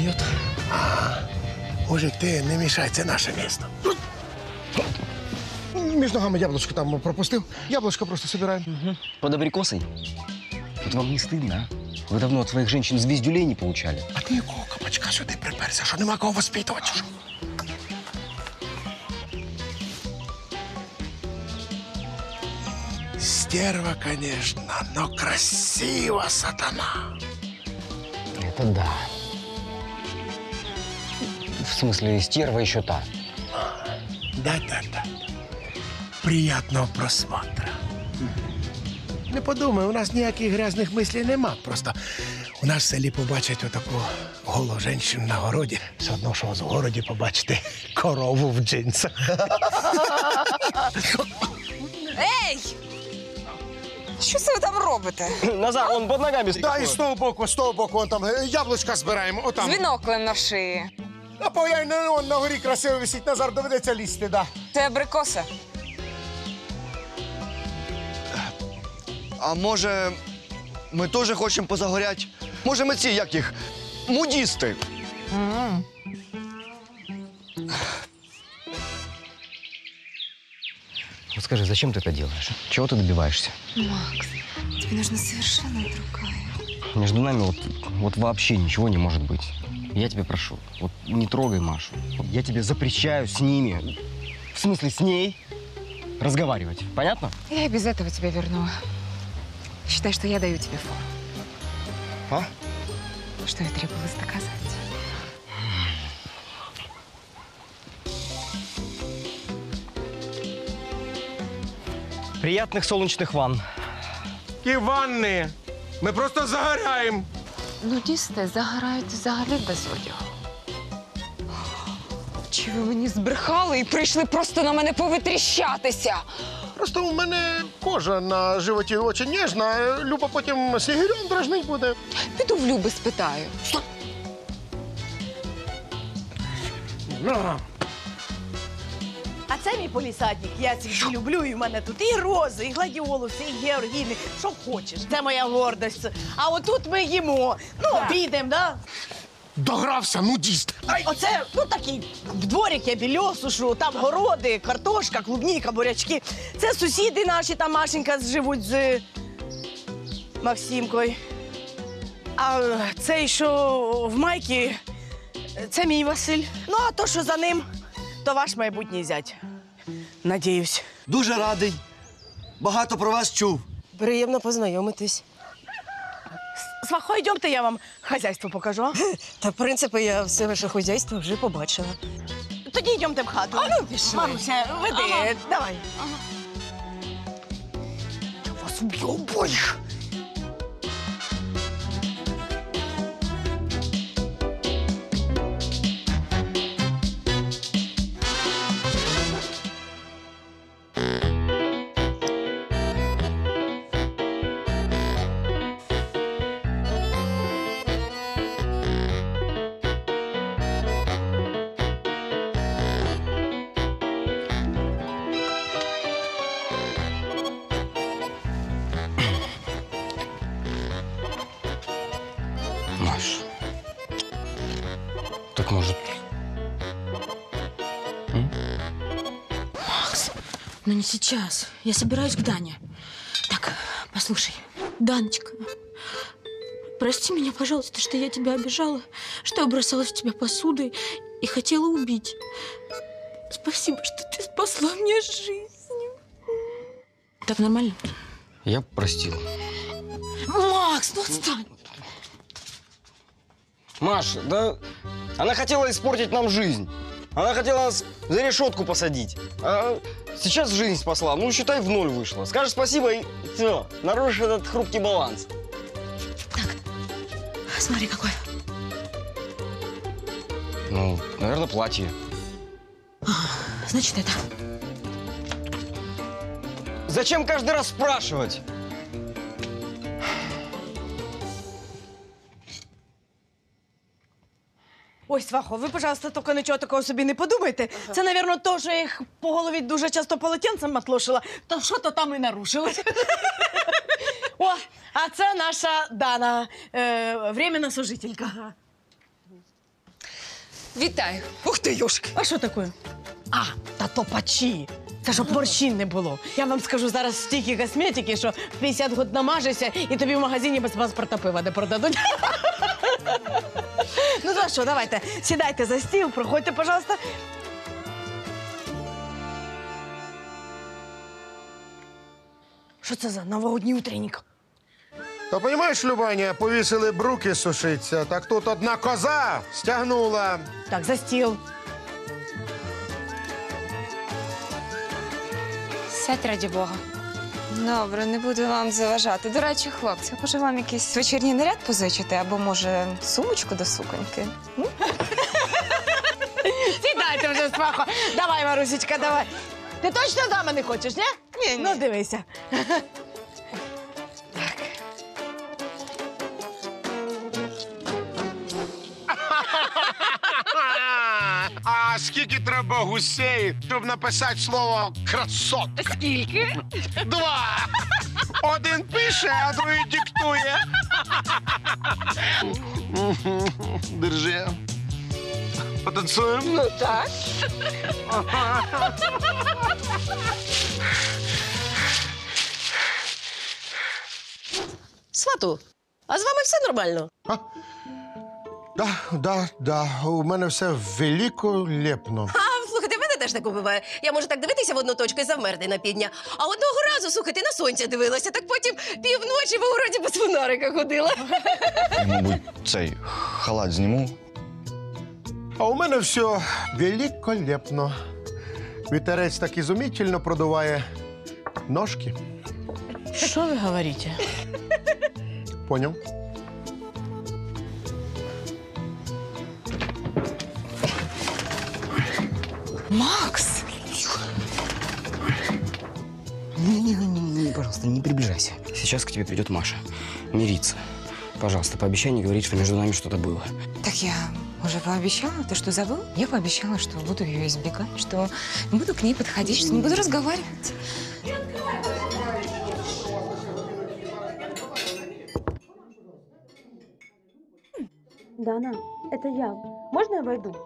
дает. Мужик, ты не мешай, це наше місто. Між ногами яблучко там пропустив. Яблучко просто собираем. Под абрикосой? Вот вам не стыдно, а? Вы давно от своих женщин звездюлей не получали. А ти якого кабачка сюди приперся, що нема кого воспитувати? Що? Стерва, конечно, но красиво, сатана. Это да. В смысле, стерва еще та. Да. Приятного просмотра. Не подумай, у нас ніяких грязних мислів нема. Просто у нас в селі побачать отаку голу жінку на городі. Все одно, що в городі побачити корову в джинсах. Ей! Що це ви там робите? Назар, он под ногами стоит. Да, і з того боку, вон там яблучка збираємо, З отам. біноклем на шиї. А поглянь, он на горі красиво висить, Назар, доведеться лізти, да. Це абрикоса. А може, ми теж хочемо позагорять? Може, ми ці, як їх, мудісти? Вот скажи, зачем ты это делаешь? Чего ты добиваешься? Макс, тебе нужно совершенно другое. Между нами вот вообще ничего не может быть. Я тебя прошу, вот не трогай Машу. Я тебе запрещаю с ними, в смысле с ней, разговаривать. Понятно? Я и без этого тебя верну. Считай, что я даю тебе фору. А? Что и требовалось доказать. Приятных солнечных ванн. І ванни. Ми просто загораємо. Нудісти загорають взагалі без одягу. Чи ви мені збрехали і прийшли просто на мене повитріщатися? Просто у мене кожа на животі дуже ніжна. Люба потім снігирем дражнить буде. Піду в Люби спитаю. А це мій полісадник. Я ці люблю, і в мене тут і рози, і гладіолуси, і георгіни. Що хочеш. Це моя гордость. А отут ми їмо. Ну, обійдемо, да? Догрався, нудіст. Оце, ну, такий дворик, я біля сушу, там городи, картошка, клубніка, бурячки. Це сусіди наші, там Машенька живуть з Максимкою. А цей, що в майці, це мій Василь. Ну, а то, що за ним, то ваш майбутній зять. Надіюсь. Дуже радий. Багато про вас чув. Приємно познайомитись. Свахо, йдемте, я вам хазяйство покажу. А? Та, в принципі, я все ваше хазяйство вже побачила. Тоді йдемте в хату. А ну, пішли. Маруся, веди, давай. Я вас уб'ю обоїх. Маш, так может... Макс, ну не сейчас. Я собираюсь к Дане. Так, послушай. Даночка, прости меня, пожалуйста, что я тебя обижала, что я бросалась в тебя посудой и хотела убить. Спасибо, что ты спасла мне жизнь. Так нормально? Я простил. Макс, ну отстань. Маш, да она хотела испортить нам жизнь. Она хотела нас за решетку посадить. А сейчас жизнь спасла. Ну, считай, в ноль вышла. Скажешь спасибо и все. Нарушишь этот хрупкий баланс. Так, смотри, какой. Ну, наверное, платье. Значит, это. Зачем каждый раз спрашивать? Ой, Свахо, ви, пожалуйста, тільки нічого такого собі не подумайте. Це, мабуть, то, що я їх по голові дуже часто полотенцем матлошила, то що-то там і нарушилось. О, а це наша Дана, временна сожителька. Вітаю. Ух ти, Юшки. А що таке? А, та то пачі. Це щоб морщин не було. Я вам скажу, зараз стільки косметики, що в 50 год намажешся і тобі в магазині без паспорта пива не продадуть. Ну то що, давайте, сідайте за стіл, проходьте, пожалуйста. Що це за новогодній утренник? Та розумієш, Любаня, повісили бруки сушиться, так тут одна коза стягнула. Так, за стіл. Сядь, раді Бога. Добре, не буду вам заважати. До речі, хлопці, може вам якийсь вечірній наряд позичити? Або, може, сумочку до суконьки? Сідайте вже, Свахо. Давай, Марусечка, давай. Ти точно з нами не хочеш, ні? Ні. Ну, дивися. А скільки треба гусей, щоб написати слово красотка? Скільки? 2. Один пише, а другий диктує. Держи. Потанцюємо? Ну так. Свату, а з вами все нормально? Да. У мене все великолепно. А, слухайте, в мене теж таке буває. Я можу так дивитися в одну точку і завмерти на півдня. А одного разу, слухайте, на сонця дивилася, так потім півночі в городі без фонарика ходила. Я, мабуть, цей халат зніму. А у мене все великолепно. Вітерець так ізумительно продуває ножки. Що ви говорите? Поняв? Макс! Не, пожалуйста, не приближайся. Сейчас к тебе придет Маша. Мириться. Пожалуйста, пообещай не говорить, что между нами что-то было. Так я уже пообещала. Ты что, забыл? Я пообещала, что буду ее избегать, что не буду к ней подходить, что не буду разговаривать. Дана, это я. Можно я войду?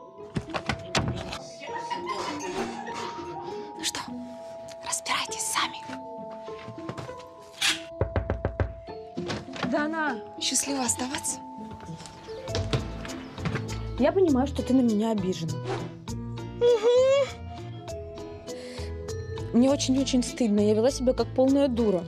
Что? Разбирайтесь сами. Дана, Счастливо оставаться. я понимаю, что ты на меня обижена. Мне очень-очень стыдно. Я вела себя как полная дура.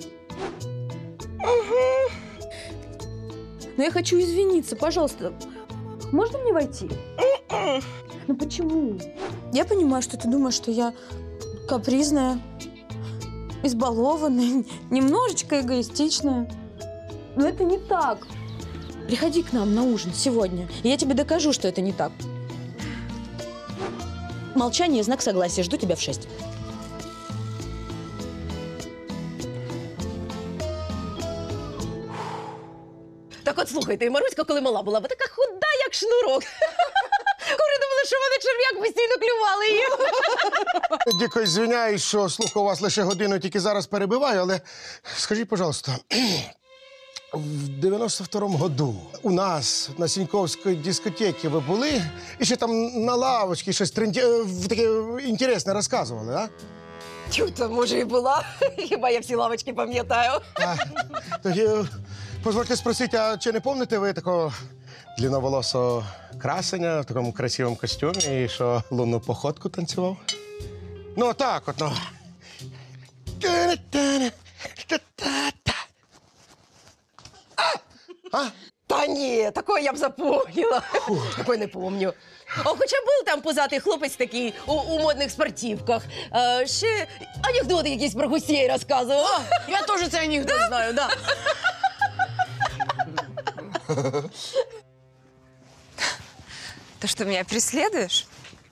Но я хочу извиниться, пожалуйста. Можно мне войти? Ну почему? Я понимаю, что ты думаешь, что я капризная, избалованная, немножечко эгоистичная. Но это не так. Приходи к нам на ужин сегодня, и я тебе докажу, что это не так. Молчание – знак согласия. Жду тебя в 6. Так от, слухайте, і Маруська, коли мала була, бо така худа, як шнурок. Коли думали, що вона черв'як постійно клювали її. Дико звиняюсь, що слухав вас лише годину, тільки зараз перебиваю, але скажіть, пожалуйста, в 92-му году у нас на Сіньковській дискотеці ви були і ще там на лавочці щось таке інтересне розказували, а? Тюта, може, і була. Хіба я всі лавочки пам'ятаю. Тоді, позвольте спросити, а чи не пам'ятаєте ви такого длинноволосого красення в такому красивому костюмі і що лунну походку танцював? Ну, так от, ну. А? Та ні, такого я б запомнила. Такого не помню. О, хоча був там позатий хлопець такий у модних спортивках. Ще анекдоти якісь про гусей розказував. Я теж цей анекдот знаю, да. Ты что, меня преследуешь?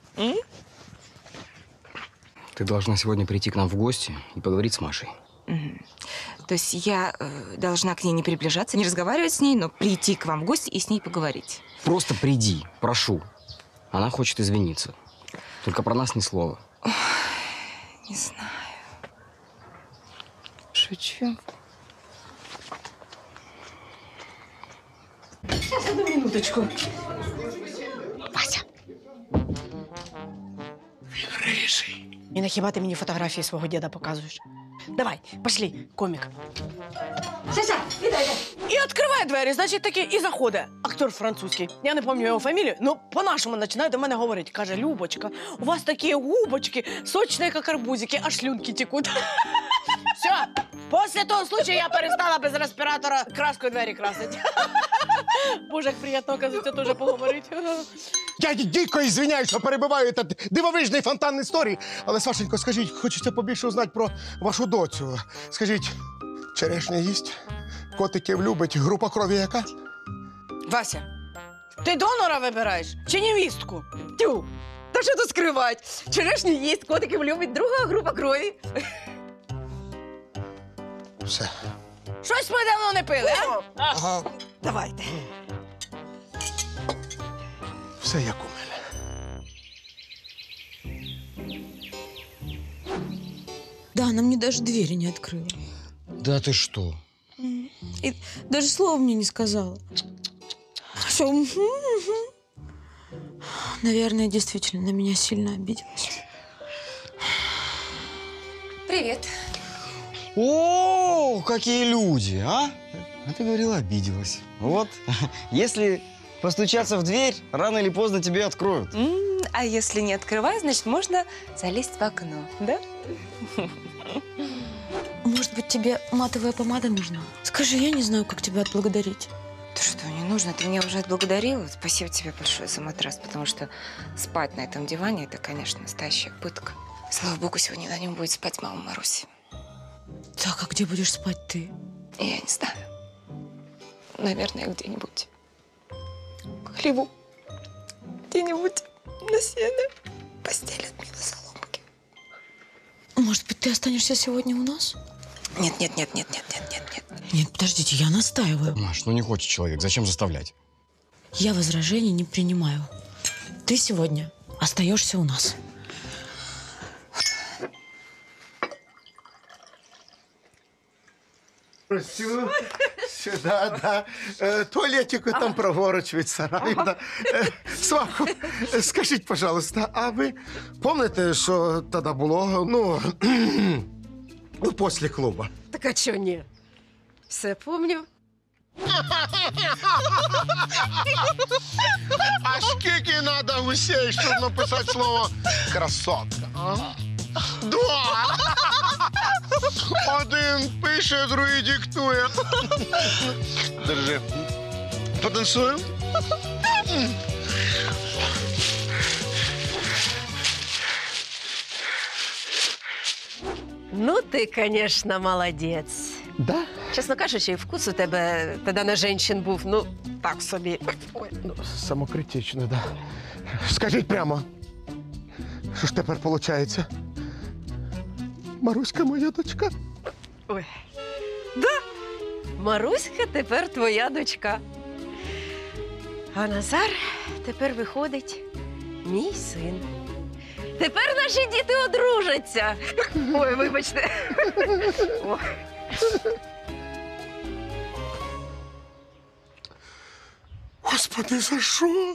Ты должна сегодня прийти к нам в гости и поговорить с Машей. То есть я должна к ней не приближаться, не разговаривать с ней, но прийти к вам в гости и с ней поговорить. Просто приди, прошу. Она хочет извиниться. Только про нас ни слова. Не знаю. Шучу. Одну минуточку. Вася, Біжи. І нахіба ти мені фотографії свого діда показуєш? Давай, пошли, комік. І відкриває двері, значить таки і заходить. Актор французький. Я не пам'ятаю його фамілію, але по-нашому починає до мене говорити. Каже, Любочка, у вас такі губочки, сочні, як арбузики, аж слюнки текуть. Все, після того случаю я перестала без респіратора краскою двері красити. Боже, як приємно, оказується, теж поговорити. Я дико извиняюсь, що перебиваю этот дивовижний фонтан історії. Але, Сашенько, скажіть, хочеться побільше узнати про вашу доцю. Скажіть, черешня їсть? Котиків любить? Група крові яка? Вася, ти донора вибираєш чи невістку? Тю, та що тут скривати? Черешню їсть, котиків любить, друга група крові. Все. Щось ми давно не пили, а? Ага. Давайте. Все як у мене. Да, она мне даже двери не открыла. Да ты что? И даже слова мне не сказала. Что, наверное, действительно на меня сильно обиделась. Привіт. О, какие люди, а? А ты говорила, обиделась. Вот, если постучаться в дверь, рано или поздно тебе откроют. А если не открывать, значит, можно залезть в окно, да? Может быть, тебе матовая помада нужна? Скажи, я не знаю, как тебя отблагодарить. Ты что, не нужно? Ты меня уже отблагодарила. Спасибо тебе большое за матрас, потому что спать на этом диване – это, конечно, настоящая пытка. Слава богу, сегодня на нем будет спать мама Маруси. Так, а где будешь спать ты? Я не знаю. Наверное, где-нибудь в хлеву. Где-нибудь на сене постелят мне на соломке. Может быть, ты останешься сегодня у нас? Нет. Нет, подождите, я настаиваю. Маш, ну не хочет человек, зачем заставлять? Я возражений не принимаю. Ты сегодня остаешься у нас. Сюда, да. Туалетику там праворуч від сараю. Да. Сваху, скажіть, пожалуйста, а ви пам'ятаєте, що тоді було, ну, після клубу? Так а чого ні? Все помню. А скільки треба гусей, щоб написати слово «красотка», а? Два! Один пише, другий диктує. Держи. Потанцюємо? Ну, ти, звісно, молодець. Да? Чесно кажучи, вкус у тебе тоді на жінчин був, ну, так собі. Ой. Ну, самокритично, да. Скажіть прямо, що ж тепер виходить? Маруська моя дочка. Ой. Да, Маруська тепер твоя дочка. А Назар тепер виходить мій син. Тепер наші діти одружаться. Ой, вибачте. Ой. Господи, за що?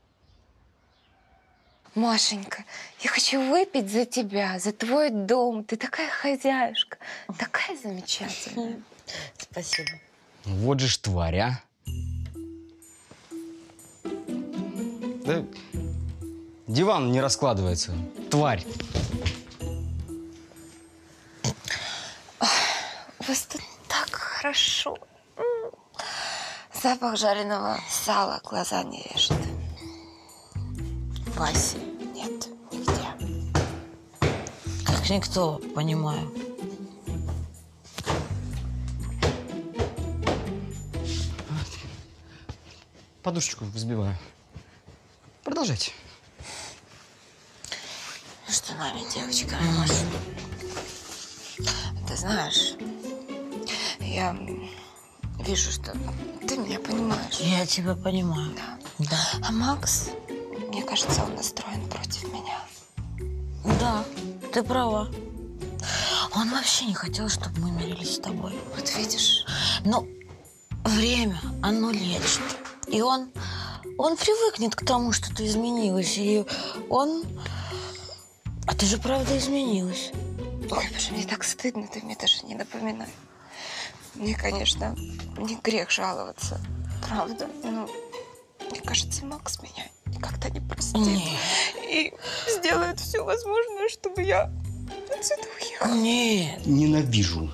Машенька, я хочу выпить за тебя, за твой дом. Ты такая хозяюшка, такая замечательная. Спасибо. Вот же ж тварь, а. Да, диван не раскладывается. Тварь. У вас тут так хорошо. Запах жареного сала глаза не режет. Васи нет нигде. Как никто, понимаю. Подушечку взбиваю. Продолжайте. Что нами, девочка? Ты знаешь, я вижу, что ты меня понимаешь. Я тебя понимаю. Да. А Макс, мне кажется, он настроен против меня. Да, ты права. Он вообще не хотел, чтобы мы мирились с тобой. Вот видишь? Но время, оно лечит. И он привыкнет к тому, что ты изменилась. И он А ты же правда изменилась. Ой, боже, мне так стыдно, ты мне даже не напоминай. Мне, конечно, не грех жаловаться, правда, но мне кажется, Макс меня никогда не простит. И сделает все возможное, чтобы я отсюда уехала. Нет. Ненавижу.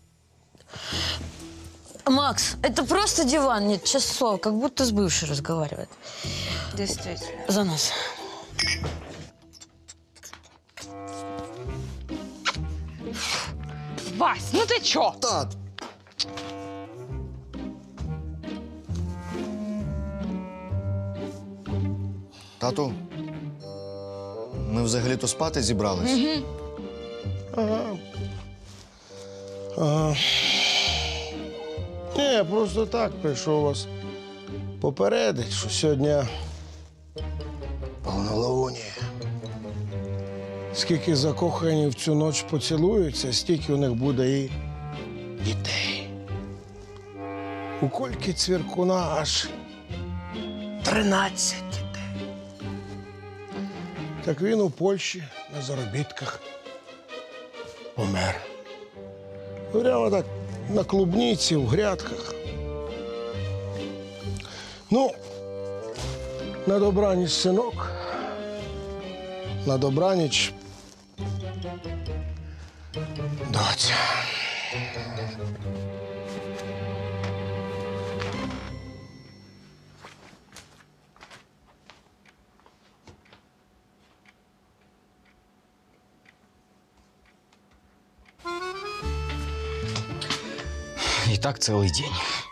Макс, это просто диван, нет, честное слово, как будто с бывшей разговаривает. Действительно. За нас. Вась, ну ти чо? Тат. Тату, ми взагалі-то спати зібрались. Ага. Ага. Ні, просто так прийшов вас попередить, що сьогодні повнолунія. Скільки закохані в цю ніч поцілуються, стільки у них буде і дітей. У Кольки Цвіркуна аж 13 дітей. Так він у Польщі на заробітках помер. Прямо так на клубниці, в грядках. Ну, на добраніч, синок. На добраніч, доця. И так целый день.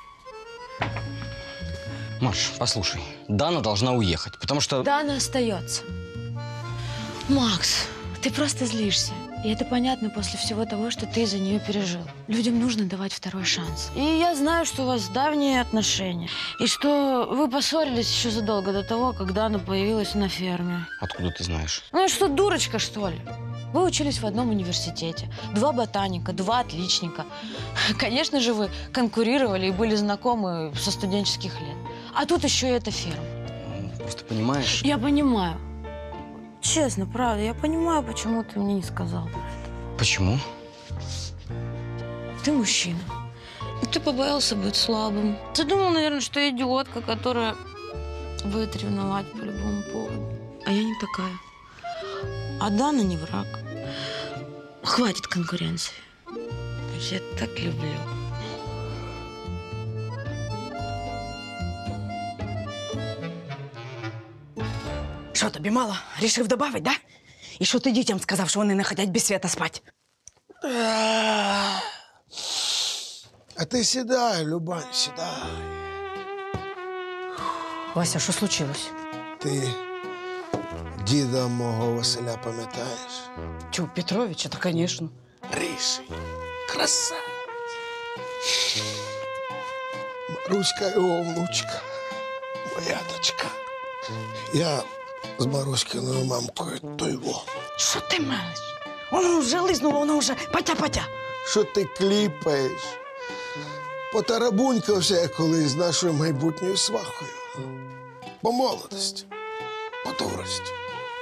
Маш, послушай, Дана должна уехать, потому что... Дана остается. Макс, ты просто злишься. И это понятно после всего того, что ты за нее пережил. Людям нужно давать второй шанс. И я знаю, что у вас давние отношения. И что вы поссорились еще задолго до того, как Дана появилась на ферме. Откуда ты знаешь? Ну, я что, дурочка, что ли? Вы учились в одном университете. 2 ботаника, 2 отличника. Конечно же, вы конкурировали и были знакомы со студенческих лет. А тут еще и эта ферма. Просто понимаешь... Я понимаю. Честно, правда, я понимаю, почему ты мне не сказал про это. Почему? Ты мужчина. И ты побоялся быть слабым. Ты думал, наверное, что я идиотка, которая будет ревновать по любому поводу. А я не такая. А Дана не враг. Хватит конкуренции. Я так люблю. Що тобі мало? Рішив добавити, да? І що ти дітям сказав, що вони не хочуть без свята спати? А ти сідай, Любань, сідай. Вася, що случилось? Ти діда мого Василя пам'ятаєш? Чу, Петровича, та, звісно. Ріший, красавець. Маруська його внучка, моя дочка. Я з Маруськиною мамкою той во. Що ти мелиш? Воно вже лизнуло, воно вже патя-патя. Що ти кліпаєш? Потарабунькався я колись з нашою майбутньою свахою. По молодості, по дурості.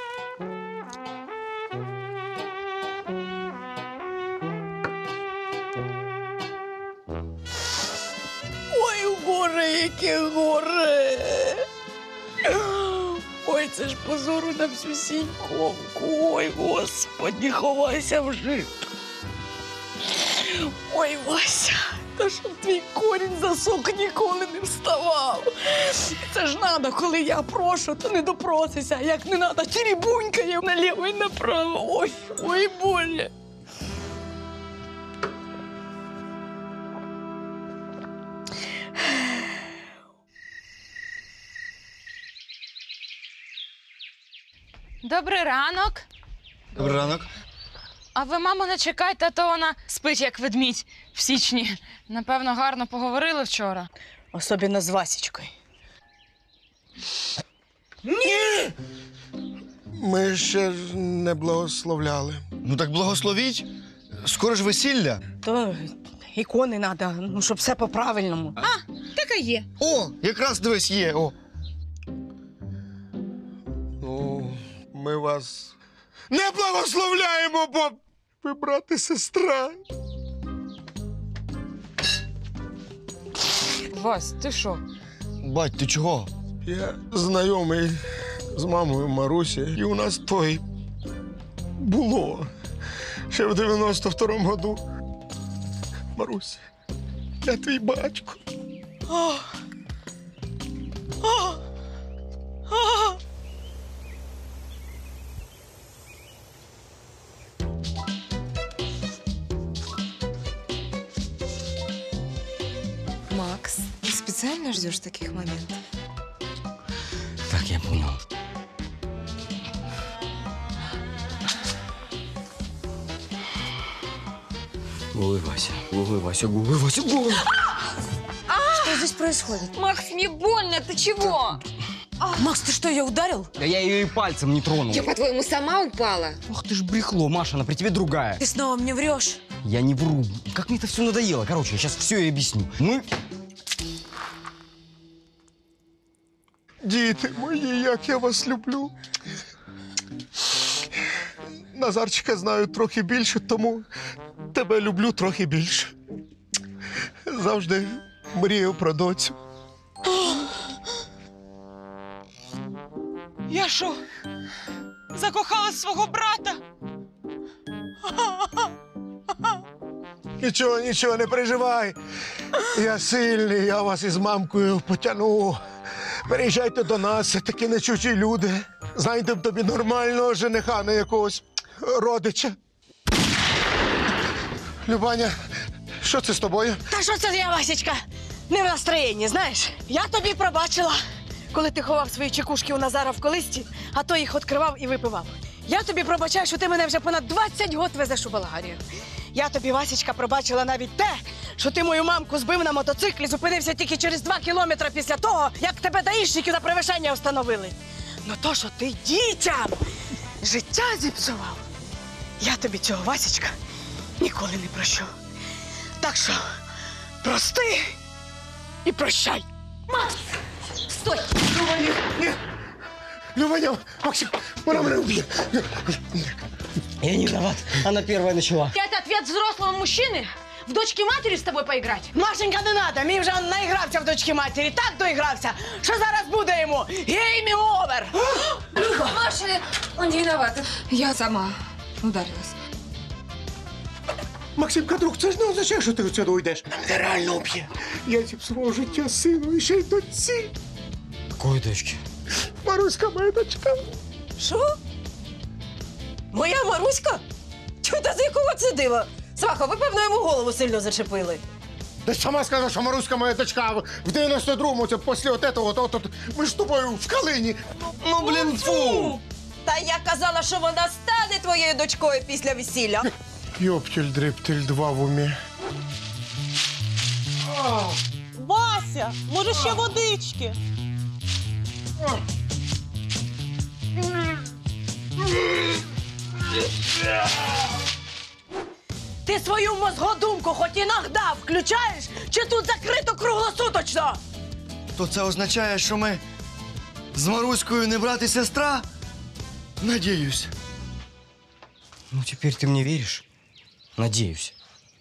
Ой, горе, яке горе! Ой, це ж позору на всю сіньковку. Ой, Господи, ховайся в жито. Ой, Вася, та щоб твій корінь засох ніколи не вставав. Це ж надо, коли я прошу, то не допросися. А як не надо, теребунькає наліво і направо. Ой, ой, болі. Добрий ранок. Добрий ранок. А ви, мамо, не чекайте, а то вона спить, як ведмідь в січні. Напевно, гарно поговорили вчора. Особливо з Васечкою. Ми ще ж не благословляли. Ну так благословіть. Скоро ж весілля. То ікони треба, ну, щоб все по-правильному. Така є. О, якраз дивись є. О. Ну, ми вас не благословляємо, бо ви брат і сестра. Вась, ти що? Бать, ти чого? Я знайомий з мамою Марусі, і у нас той було ще в 92-му году. Маруся, я твій батько. Макс, ты специально ждешь таких моментов? Так, я понял. Голый Вася, голый Вася, голый Вася, голый. Что здесь происходит? Макс, мне больно, ты чего? Макс, ты что, ее ударил? Да я ее и пальцем не тронул. Я, по-твоему, сама упала? Ох ты ж брехло, Маша, она при тебе другая. Ты снова мне врешь. Я не вру. Как мне это все надоело. Короче, я сейчас все и объясню. Мы... Діти мої, як я вас люблю. Назарчика знаю трохи більше, тому тебе люблю трохи більше. Завжди мріяв про доцю. Я що, закохала свого брата? Нічого, нічого, не переживай. Я сильний, я вас із мамкою потягну. Переїжджайте до нас, такі нечужі люди. Знайдемо тобі нормального жениха, не якогось родича. Любаня, що це з тобою? Та що це я, Васечка? Не в настроєнні, знаєш? Я тобі пробачила, коли ти ховав свої чекушки у Назара в колисті, а то їх відкривав і випивав. Я тобі пробачаю, що ти мене вже понад 20 років везеш у Болгарію. Я тобі, Васечка, пробачила навіть те, що ти мою мамку збив на мотоциклі, зупинився тільки через 2 кілометри після того, як тебе даїшники за перевищення встановили. Ну то, що ти дітям життя зіпсував, я тобі цього, Васечка, ніколи не прощу. Так що прости і прощай. Стой! Любаня, Максим, вона мене вб'є. Я не виноват. Она первая начала. Это ответ взрослого мужчины? В дочке матери с тобой поиграть? Машенька, не надо, мій вже наігрався в дочки матері, так доігрався, що зараз буде йому гейм овер. Маша, он не виноват. Я сама ударилась. Максимка, друг, це ж не означає, що ти від цього уйдеш. Мене реально вб'є. Я зіпсував життя сину і ще й дочці. Какой дочки? Маруська, моя дочка. Що? Моя Маруська? Чого з якого це дива? Сваха, ви, певно, йому голову сильно зачепили. Ти ж сама сказала, що Маруська моя дочка. В 92-му, це після от ми ж з тобою в Калині. Ну, блін, фу! Та я казала, що вона стане твоєю дочкою після весілля. Йоптіль-дриптіль, 2 в умі. Вася, може ще водички? Ти свою мозгодумку хоч іноді включаєш, чи тут закрито круглосуточно? То це означає, що ми з Маруською не брат і сестра? Надіюсь. Ну, теперь ты мне веришь? Надеюсь.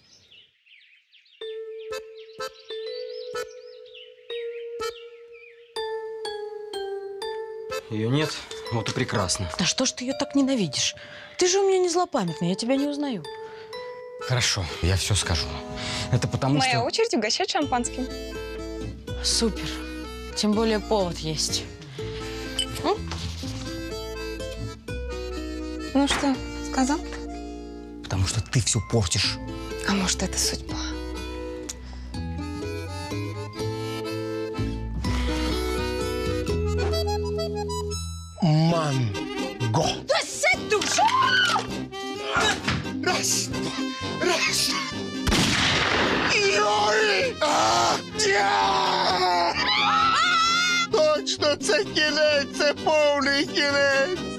Ее нет? Вот и прекрасно. Да что ж ты ее так ненавидишь? Ты же у меня не злопамятный, я тебя не узнаю. Хорошо, я все скажу. Это потому Моя что... очередь угощать шампанским. Супер. Тем более повод есть. Ну что, сказал? Потому что ты все портишь. А может, это судьба? Манго. Та сядь тут! Раз, два, раз. Йой! Точно, це кінець, це повний кінець.